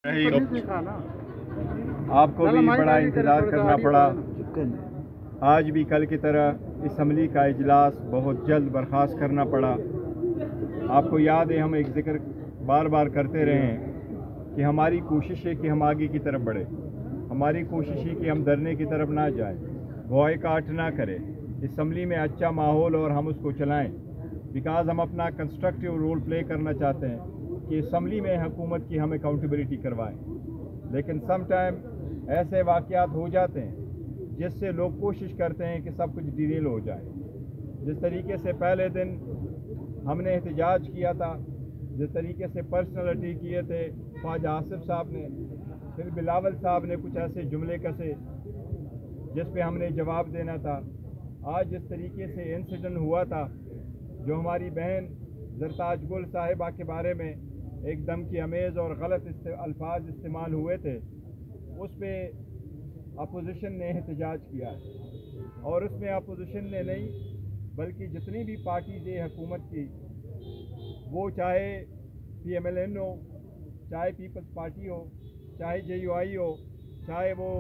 आपको भी बड़ा इंतज़ार करना पड़ा। आज भी कल की तरह असम्बली का इजलास बहुत जल्द बर्खास्त करना पड़ा। आपको याद है हम एक जिक्र बार बार करते रहे हैं कि हमारी कोशिश है कि हम आगे की तरफ बढ़े, हमारी कोशिश है कि हम धरने की तरफ ना जाएं, बॉयकॉट ना करें, असम्बली में अच्छा माहौल और हम उसको चलाएं, बिकॉज़ हम अपना कंस्ट्रक्टिव रोल प्ले करना चाहते हैं कि असम्बली में हुकूमत की हम अकाउंटेबिलिटी करवाएं। लेकिन सम टाइम ऐसे वाक़यात हो जाते हैं जिससे लोग कोशिश करते हैं कि सब कुछ डिटेल हो जाए। जिस तरीके से पहले दिन हमने एहतजाज किया था, जिस तरीके से पर्सनल अटैक किए थे ख्वाजा आसिफ साहब ने, फिर बिलावल साहब ने कुछ ऐसे जुमले कसे जिस पे हमने जवाब देना था। आज जिस तरीके से इंसिडेंट हुआ था, जो हमारी बहन जरताज गुल साहिबा के बारे में एकदम की अमेज़ और गलत अल्फाज इस्तेमाल हुए थे, उस पर अपोजिशन ने एहतजाज किया और उसमें अपोजिशन ने नहीं बल्कि जितनी भी पार्टीज़ है हुकूमत की, वो चाहे PMLN हो, चाहे पीपल्स पार्टी हो, चाहे JUI हो, चाहे वो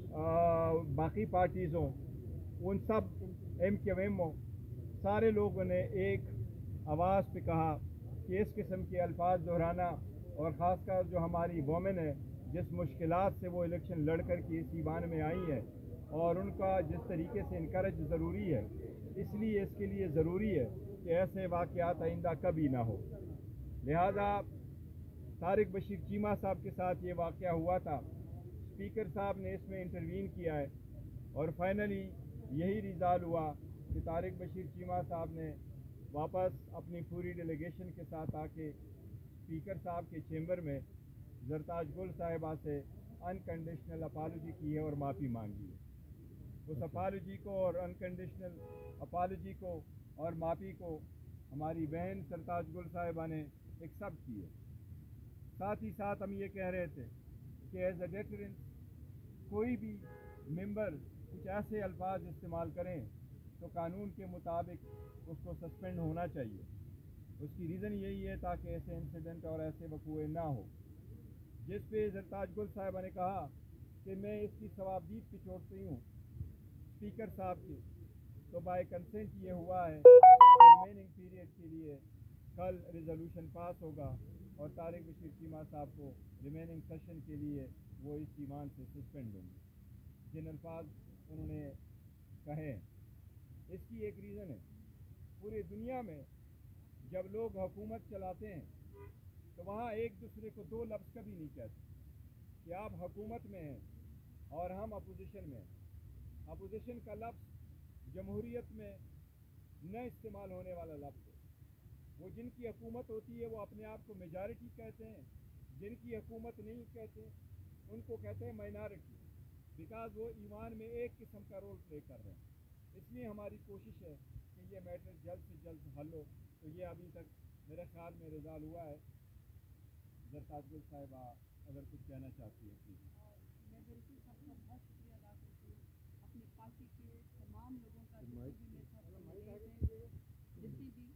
बाकी पार्टीज़ हों, उन सब MQM हो, सारे लोगों ने एक आवाज़ पे कहा कि इस किस्म के अल्फाज दोहराना, और ख़ासकर जो हमारी वोमेन है जिस मुश्किलात से वो इलेक्शन लड़ कर के इस ईवान में आई है और उनका जिस तरीके से इनकरेज ज़रूरी है, इसलिए इसके लिए ज़रूरी है कि ऐसे वाक़यात आइंदा कभी ना हो। लिहाजा तारिक बशीर चीमा साहब के साथ ये वाक़या हुआ था, स्पीकर साहब ने इसमें इंटरवीन किया है और फाइनली यही रिज़ाल्ट हुआ कि तारिक बशीर चीमा साहब ने वापस अपनी पूरी डेलीगेशन के साथ आके स्पीकर साहब के चेंबर में जरताज गुल साहिबा से अनकंडीशनल अपॉलजी की है और माफ़ी मांगी है। उस अपॉलजी को और अनकंडीशनल अपॉलजी को और माफ़ी को हमारी बहन जरताज गुल साहिबा ने एक्सेप्ट की है। साथ ही साथ हम ये कह रहे थे कि एज अ डेटरेंस कोई भी मेंबर कुछ ऐसे अल्फाज इस्तेमाल करें तो कानून के मुताबिक उसको सस्पेंड होना चाहिए। उसकी रीज़न यही है ताकि ऐसे इंसिडेंट और ऐसे वक़ूए ना हो। जिस पे जरताज गुल साहिबा ने कहा कि मैं इसकी सवाबदीद पे छोड़ती हूँ स्पीकर साहब के, तो बाय कंसेंट ये हुआ है कि रिमेनिंग पीरियड के लिए कल रिजोल्यूशन पास होगा और तारिक बशीर चीमा साहब को रिमेनिंग सेशन के लिए वो इस ईवान से सस्पेंड होंगे। जिन अल्फाज उन्होंने कहे, इसकी एक रीज़न है, पूरी दुनिया में जब लोग हुकूमत चलाते हैं तो वहाँ एक दूसरे को दो लफ्ज़ कभी नहीं कहते कि आप हुकूमत में हैं और हम अपोजिशन में हैं। अपोजिशन का लफ्ज़ जमहूरियत में न इस्तेमाल होने वाला लफ्ज़ है। वो जिनकी हुकूमत होती है वो अपने आप को मेजॉरिटी कहते हैं, जिनकी हुकूमत नहीं कहते उनको कहते हैं माइनॉरिटी, बिकॉज वो ईवान में एक किस्म का रोल प्ले कर रहे हैं। इसलिए हमारी कोशिश है कि ये मैटर जल्द से जल्द हल हो। तो ये अभी तक मेरे ख्याल में रिजॉल्व हुआ है। जरताज गुल साहिबा अगर कुछ कहना चाहती है प्लीज़। मैं बिल्कुल सबका बहुत शुक्रिया अदा करती हूँ, अपनी पार्टी के तमाम लोगों का जितने भी मेरे साथ जितने भी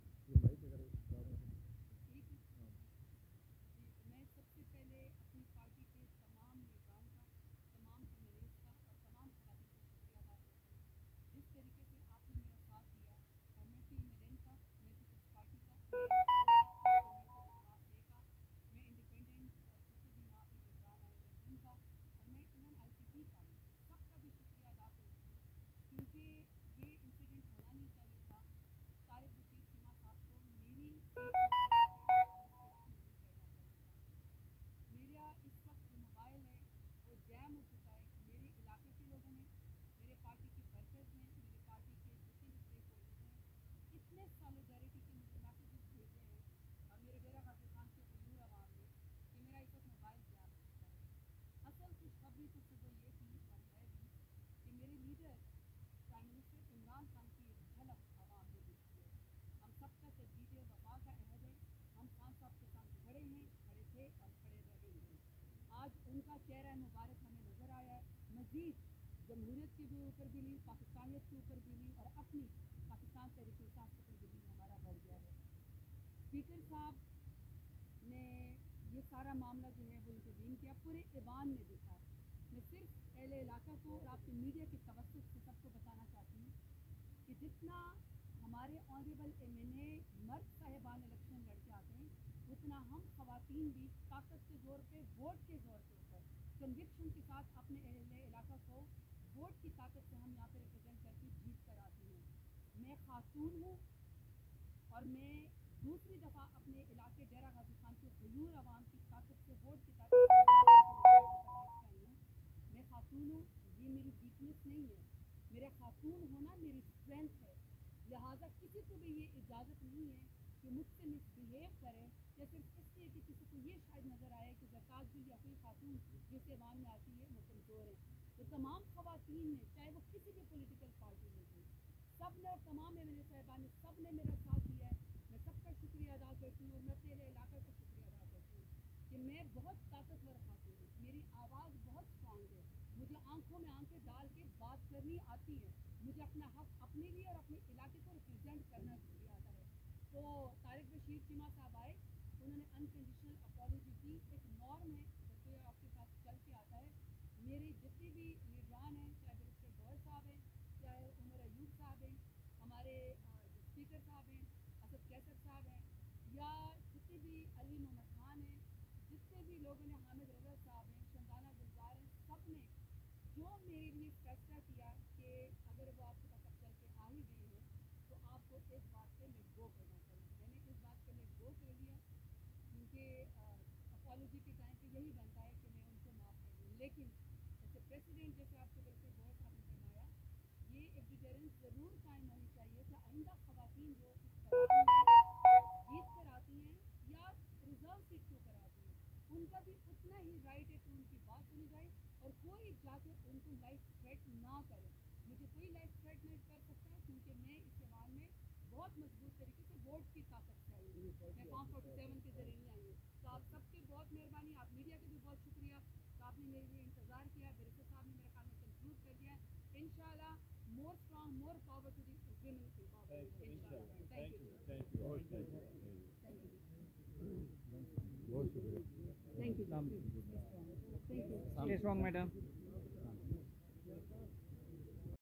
मैं सबसे पहले अपनी पार्टी के तमाम नेताओं का, तमाम एमएलएज का और तमाम खवातीन का शुक्रिया अदा करती हूँ। जिस तरीके से आपने मेरा साथ दिया, मैं PMLN का, मैं पीपल्स पार्टी का, मैं इंडिपेंडेंट जितने भी वहाँ पे मेम्बरान आए हैं उनका, और मैं इवन ICT का सबका भी शुक्रिया अदा करती हूँ, क्योंकि ये इंसिडेंट होना नहीं चाहिए था। तारिक बशीर चीमा साहब को मेरी मेरा इस वक्त जो मोबाइल है वो जैम हो चुका है। मेरे इलाके के लोगों ने, मेरे पार्टी के वर्कर्स ने, मेरे पार्टी के जितने भी स्टेक होल्डर्स हैं, इतने सॉलिडारिटी के मुझे मैसेजेस भेजे हैं और मेरे डेरा गाजी खान के गयूर आवाम ने कि मेरा इस वक्त मोबाइल जैम हो चुका है। असल खुशखबरी तो सुबह ये थी और है भी कि मेरे leader prime minister Imran Khan की एक झलक आवाम ने देखी है। हम सबका तजदीद वफा का अहद है, हम खान साहब के साथ खड़े हैं, खड़े थे और खड़े रहेंगे। आज उनका चेहरा मुबारक हमें नज़र आया है। मज़ीद जमहूरियत के भी ऊपर भी नहीं, पाकिस्तानियत के ऊपर भी नहीं और अपनी पाकिस्तान तहरीक इंसाफ के ऊपर भी हमारा बढ़ गया है। स्पीकर साहब ने ये सारा मामला जो है वो इंटरव्यू پورے ایوان میں دکھا ہے. میں صرف اہل علاقہ کو اور آپ کے میڈیا کے توسط سے سب کو بتانا چاہتی ہوں کہ جتنا ہمارے آنریبل ایم این اے مرد صاحبان الیکشن لڑ کے آتے ہیں اتنا ہم خواتین بھی طاقت کے زور پہ ووٹ کے زور کے اوپر کنوکشن کے ساتھ اپنے اہل علاقہ کو ووٹ کی طاقت سے ہم یہاں پہ ریپرزینٹ کر کے جیت کر آتی ہیں. میں خاتون ہوں اور میں دوسری دفعہ اپنے علاقے ڈیرہ غازی خان کے غیور عوام کی طاقت سے ووٹ کی طاقت سے آئی ہوں. میں خاتون ہوں, یہ میری ویکنیس نہیں ہے, میرا خاتون ہونا میری اسٹرینتھ ہے. لہٰذا کسی کو بھی یہ اجازت نہیں ہے کہ مجھ سے مس بہیو کرے یا صرف اس لیے کہ کسی کو یہ شاید نظر آئے کہ زرتاج بل یا کوئی خاتون جو اس ایوان میں آتی ہے وہ کمزور ہے. تو تمام خواتین نے, چاہے وہ کسی بھی پولیٹیکل پارٹی میں تھیں, سب نے اور تمام ایم این اے صاحبان نے سب نے میرا ساتھ دیا ہے. میں سب کا شکریہ ادا کرتی ہوں اور میں اپنے علاقہ کا شکریہ ادا کرتی ہوں کہ میں بہت طاقتور خاتون ہوں, میری آواز بہت اسٹرانگ ہے, مجھے آنکھوں میں آنکھیں ڈال کے بات کرنی آتی ہے, مجھے اپنا حق اپنے لیے اور اپنے علاقے کو ریپرزینٹ کرنا بھی آتا ہے. تو طارق بشیر چیمہ صاحب آئے, انہوں نے انکنڈیشنل اپالوجی کی. ایک نارم ہے جب کوئی آپ کے پاس چل کے آتا ہے, میرے جتنے بھی لیڈران ہیں, چاہے برسٹر گوئل صاحب ہیں, چاہے عمر ایوب صاحب ہیں, ہمارے جو اسپیکر صاحب ہیں اسد کیسر صاحب ہیں, یا جتنے بھی علی محمد خان ہیں, جتنے بھی لوگوں نے, حامد رضا صاحب ہیں, شمدانہ گلزار ہیں, سب نے جو میرے لیے فیصلہ کیا کہ اگر وہ آپ کے پاس اب چل کے آ ہی گئے ہیں تو آپ کو اس بات پہ لیٹ گو کرنا چاہیے. میں نے اس بات پہ لیٹ گو کر لیا کیونکہ اپالوجی کے ٹائم پہ یہی بنتا ہے کہ میں ان کو معاف کر دوں. لیکن جیسے پریسیڈنٹ, جیسے آپ کے برسٹر گوئل صاحب نے فرمایا, یہ ایک ڈیٹرنس ضرور قائم ہونی چاہیے کہ آئندہ خواتین جو اس طرح جیت کر آتی ہیں یا ریزرو سیٹ کیوں کر آتی ہیں, ان کا بھی اتنا ہی رائٹ ہے کہ ان کی بات سنی جائے اور کوئی جا کے ان کو لائف تھریٹ نہ کرے. مجھے کوئی لائف تھریٹ نہیں کر سکتا کیونکہ میں اس ایوان میں بہت مضبوط طریقے سے ووٹ کی طاقت سے آئی ہوں, میں فارم 47 کے ذریعے نہیں آئی ہوں. تو آپ سب کی بہت مہربانی, آپ میڈیا کا بھی بہت شکریہ کہ آپ نے میرے لیے انتظار کیا. برسٹر صاحب نے میرے خیال میں کنکلوڈ کر دیا ہے. انشاءاللہ more strong, more power to the women empowerment انشاءاللہ. Thank you ji, thank you ji, بہت شکریہ. Thank you, thank you. Stay strong, madam.